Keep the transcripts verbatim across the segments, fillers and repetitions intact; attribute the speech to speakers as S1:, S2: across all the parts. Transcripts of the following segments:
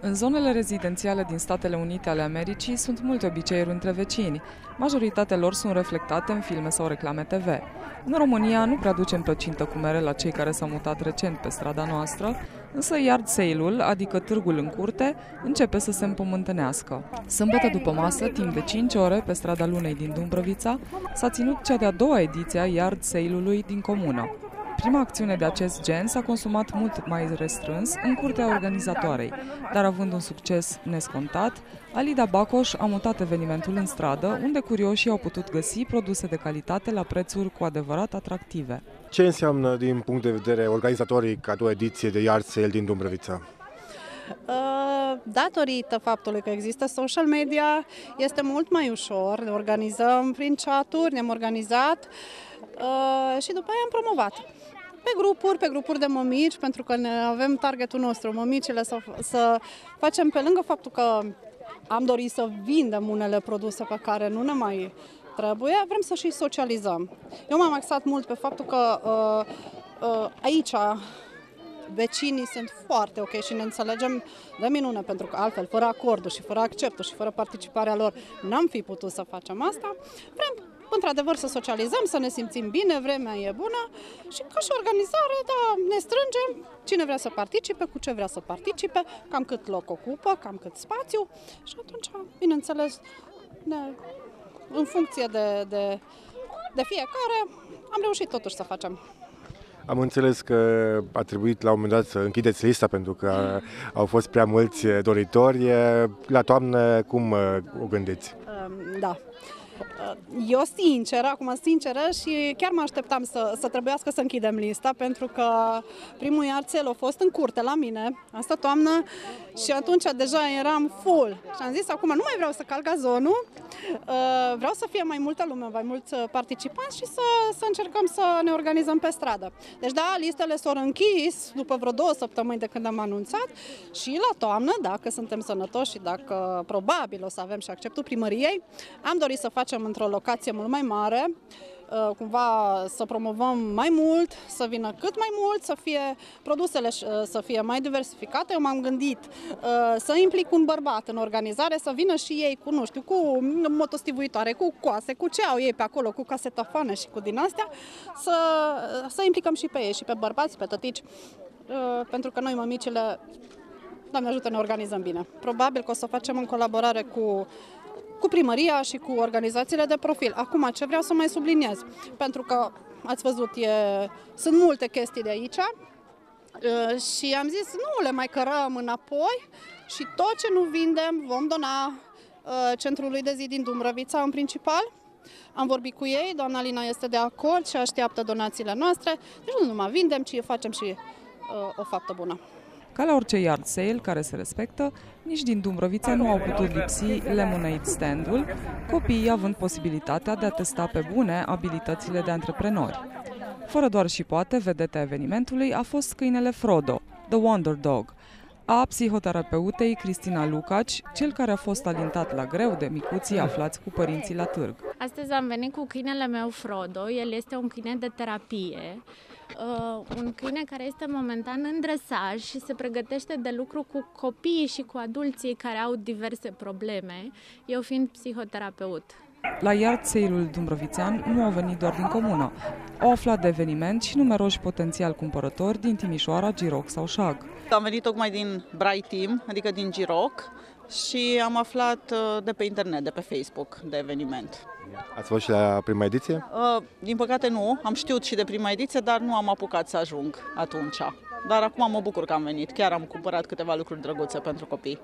S1: În zonele rezidențiale din Statele Unite ale Americii sunt multe obiceiuri între vecini. Majoritatea lor sunt reflectate în filme sau reclame T V. În România nu prea ducem plăcintă cu mere la cei care s-au mutat recent pe strada noastră, însă yard sale-ul, adică târgul în curte, începe să se împământânească. Sâmbătă după masă, timp de cinci ore, pe strada Lunei din Dumbrăvița, s-a ținut cea de-a doua ediție a yard sale-ului din comună. Prima acțiune de acest gen s-a consumat mult mai restrâns în curtea organizatoarei, dar având un succes nescontat, Alida Bacoș a mutat evenimentul în stradă, unde curioșii au putut găsi produse de calitate la prețuri cu adevărat atractive.
S2: Ce înseamnă din punct de vedere organizatorii ca o ediție de yard sale din Dumbrăvița?
S3: Datorită faptului că există social media, este mult mai ușor, ne organizăm prin chat-uri, ne-am organizat și după aia am promovat. Pe grupuri, pe grupuri de mămici, pentru că ne avem targetul nostru, mămicile, să, să facem, pe lângă faptul că am dorit să vindem unele produse pe care nu ne mai trebuie, vrem să și socializăm. Eu m-am axat mult pe faptul că uh, uh, aici vecinii sunt foarte ok și ne înțelegem de minune, pentru că altfel, fără acordul și fără acceptul și fără participarea lor, n-am fi putut să facem asta. Vrem într-adevăr să socializăm, să ne simțim bine, vremea e bună și ca și organizare, da, ne strângem cine vrea să participe, cu ce vrea să participe, cam cât loc ocupă, cam cât spațiu și atunci, bineînțeles, ne, în funcție de, de, de fiecare, am reușit totuși să facem.
S2: Am înțeles că a trebuit la un moment dat să închideți lista pentru că au fost prea mulți doritori. La toamnă, cum o gândiți?
S3: Da. Eu sincer, acum sinceră și chiar mă așteptam să, să trebuiască să închidem lista, pentru că primul yard sale a fost în curte la mine, asta toamnă, și atunci deja eram full. Și am zis, acum nu mai vreau să calc gazonul, vreau să fie mai multă lume, mai mulți participanți și să, să încercăm să ne organizăm pe stradă. Deci da, listele s-au închis după vreo două săptămâni de când am anunțat și la toamnă, dacă suntem sănătoși și dacă probabil o să avem și acceptul primăriei, am dorit să facem într-o locație mult mai mare, cumva să promovăm mai mult, să vină cât mai mult, să fie produsele să fie mai diversificate. Eu m-am gândit să implic un bărbat în organizare, să vină și ei cu, nu știu, cu motostivuitoare, cu coase, cu ce au ei pe acolo, cu casetofane și cu din astea, să, să implicăm și pe ei, și pe bărbați, pe tătici, pentru că noi, mămicile, Doamne ajută, ne organizăm bine. Probabil că o să o facem în colaborare cu cu primăria și cu organizațiile de profil. Acum, ce vreau să mai subliniez, pentru că ați văzut, e, sunt multe chestii de aici și am zis nu le mai cărăm înapoi și tot ce nu vindem vom dona Centrului de Zi din Dumbrăvița în principal. Am vorbit cu ei, doamna Lina este de acord și așteaptă donațiile noastre, deci nu numai vindem, ci facem și o faptă bună.
S1: Ca la orice yard sale care se respectă, nici din Dumbrăvița nu au putut lipsi Lemonade stand-ul, copiii având posibilitatea de a testa pe bune abilitățile de antreprenori. Fără doar și poate, vedeta evenimentului a fost câinele Frodo, The Wonder Dog, a psihoterapeutei Cristina Lucaci, cel care a fost alintat la greu de micuții aflați cu părinții la târg.
S4: Astăzi am venit cu câinele meu Frodo, el este un câine de terapie. Uh, un câine care este momentan în dresaj și se pregătește de lucru cu copiii și cu adulții care au diverse probleme, eu fiind psihoterapeut.
S1: La yard sale-ul dumbrăvițean nu au venit doar din comună. Au aflat de eveniment și numeroși potențial cumpărători din Timișoara, Giroc sau Șag.
S5: Am venit tocmai din Bright Team, adică din Giroc, și am aflat de pe internet, de pe Facebook, de eveniment.
S2: Ați fost și la prima ediție?
S5: Din păcate nu, am știut și de prima ediție, dar nu am apucat să ajung atunci. Dar acum mă bucur că am venit, chiar am cumpărat câteva lucruri drăguțe pentru copii.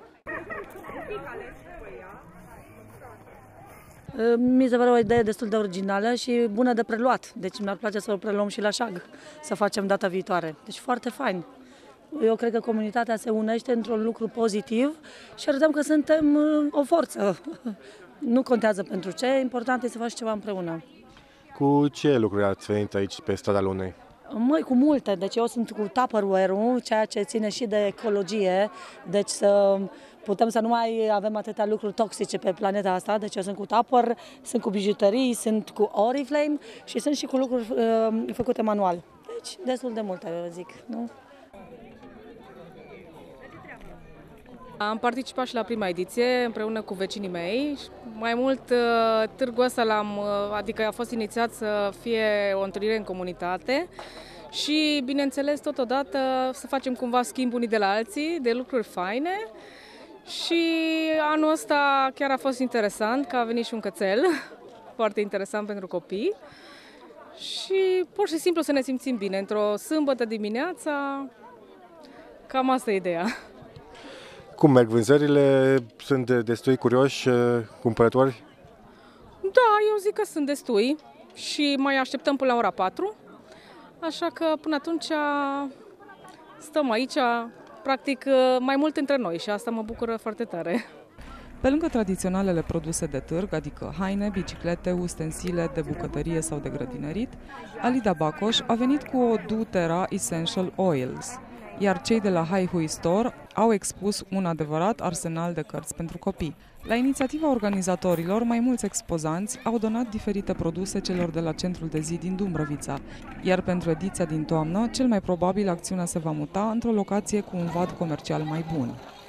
S6: Mi se pare o idee destul de originală și bună de preluat, deci mi-ar place să o preluăm și la Șag, să facem data viitoare. Deci foarte fain. Eu cred că comunitatea se unește într-un lucru pozitiv și arătăm că suntem o forță. Nu contează pentru ce, important este să faci ceva împreună.
S2: Cu ce lucruri ați venit aici pe strada Lunei?
S6: Măi, cu multe. Deci eu sunt cu Tupperware-ul, ceea ce ține și de ecologie. Deci să putem să nu mai avem atâtea lucruri toxice pe planeta asta. Deci eu sunt cu Tupper, sunt cu bijuterii, sunt cu Oriflame și sunt și cu lucruri uh, făcute manual. Deci destul de multe, eu zic, nu?
S7: Am participat și la prima ediție împreună cu vecinii mei. Mai mult, târgul ăsta l-am, adică a fost inițiat să fie o întâlnire în comunitate și, bineînțeles, totodată să facem cumva schimb unii de la alții de lucruri faine. Și anul ăsta chiar a fost interesant, că a venit și un cățel, foarte interesant pentru copii. Și pur și simplu să ne simțim bine, într-o sâmbătă dimineața, cam asta e ideea.
S2: Cum merg vânzările? Sunt destui curioși cumpărători?
S7: Da, eu zic că sunt destui și mai așteptăm până la ora patru, așa că până atunci stăm aici, practic mai mult între noi și asta mă bucură foarte tare.
S1: Pe lângă tradiționalele produse de târg, adică haine, biciclete, ustensile de bucătărie sau de grădinărit, Alida Bacoș a venit cu o doTERRA Essential Oils, iar cei de la Hai Hui Store au expus un adevărat arsenal de cărți pentru copii. La inițiativa organizatorilor, mai mulți expozanți au donat diferite produse celor de la Centrul de Zi din Dumbrăvița, iar pentru ediția din toamnă, cel mai probabil acțiunea se va muta într-o locație cu un vad comercial mai bun.